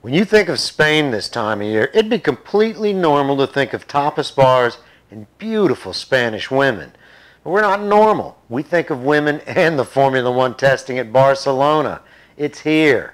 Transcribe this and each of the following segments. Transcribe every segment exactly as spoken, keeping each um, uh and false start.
When you think of Spain this time of year, it'd be completely normal to think of tapas bars and beautiful Spanish women. But we're not normal. We think of women and the Formula One testing at Barcelona. It's here.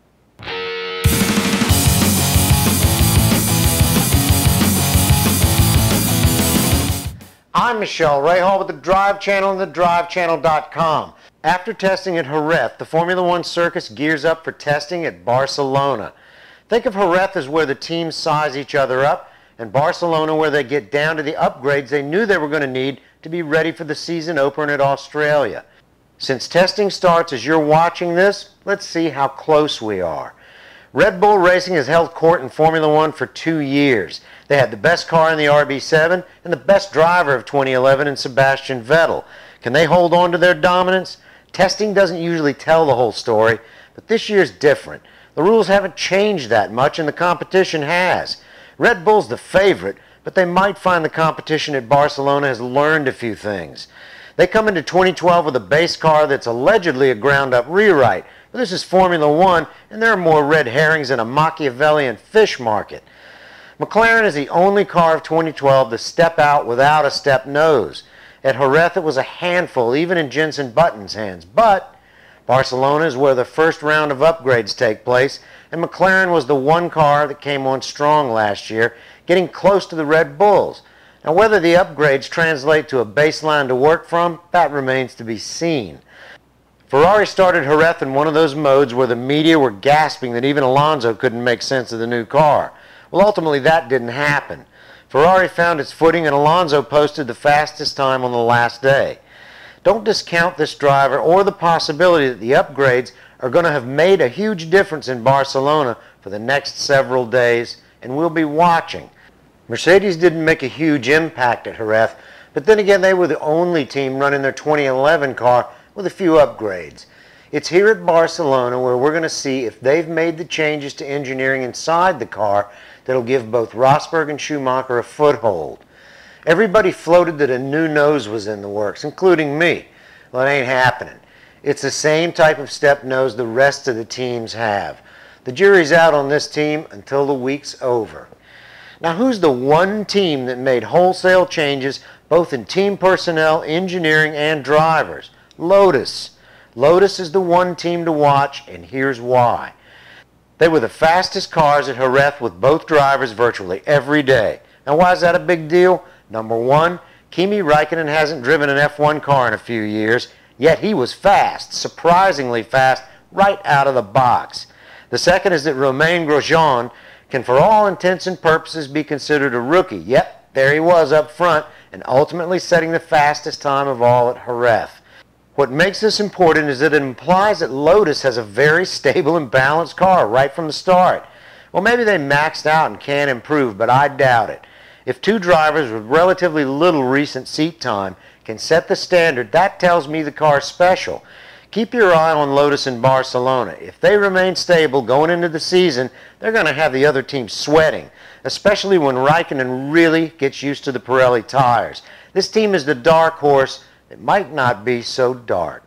I'm Michelle Rahal with the Drive Channel and the drive channel dot com. After testing at Jerez, the Formula One circus gears up for testing at Barcelona. Think of Jerez as where the teams size each other up, and Barcelona where they get down to the upgrades they knew they were going to need to be ready for the season opener at Australia. Since testing starts as you're watching this, let's see how close we are. Red Bull Racing has held court in Formula One for two years. They had the best car in the R B seven and the best driver of twenty eleven in Sebastian Vettel. Can they hold on to their dominance? Testing doesn't usually tell the whole story, but this year's different. The rules haven't changed that much and the competition has. Red Bull's the favorite, but they might find the competition at Barcelona has learned a few things. They come into twenty twelve with a base car that's allegedly a ground-up rewrite. But this is Formula One, and there are more red herrings in a Machiavellian fish market. McLaren is the only car of twenty twelve to step out without a step nose. At Jerez, it was a handful, even in Jenson Button's hands. But Barcelona is where the first round of upgrades take place, and McLaren was the one car that came on strong last year, getting close to the Red Bulls. Now, whether the upgrades translate to a baseline to work from, that remains to be seen. Ferrari started Jerez in one of those modes where the media were gasping that even Alonso couldn't make sense of the new car. Well, ultimately that didn't happen. Ferrari found its footing and Alonso posted the fastest time on the last day. Don't discount this driver or the possibility that the upgrades are going to have made a huge difference in Barcelona for the next several days, and we'll be watching. Mercedes didn't make a huge impact at Jerez, but then again they were the only team running their twenty eleven car with a few upgrades. It's here at Barcelona where we're going to see if they've made the changes to engineering inside the car that'll give both Rosberg and Schumacher a foothold. Everybody floated that a new nose was in the works, including me. Well, it ain't happening. It's the same type of step nose the rest of the teams have. The jury's out on this team until the week's over. Now, who's the one team that made wholesale changes both in team personnel, engineering, and drivers? Lotus. Lotus is the one team to watch, and here's why. They were the fastest cars at Jerez with both drivers virtually every day. Now, why is that a big deal? Number one, Kimi Räikkönen hasn't driven an F one car in a few years, yet he was fast, surprisingly fast, right out of the box. The second is that Romain Grosjean can for all intents and purposes be considered a rookie. Yep, there he was up front and ultimately setting the fastest time of all at Jerez. What makes this important is that it implies that Lotus has a very stable and balanced car right from the start. Well, maybe they maxed out and can improve, but I doubt it. If two drivers with relatively little recent seat time can set the standard, that tells me the car's special. Keep your eye on Lotus in Barcelona. If they remain stable going into the season, they're going to have the other team sweating, especially when Räikkönen really gets used to the Pirelli tires. This team is the dark horse that might not be so dark.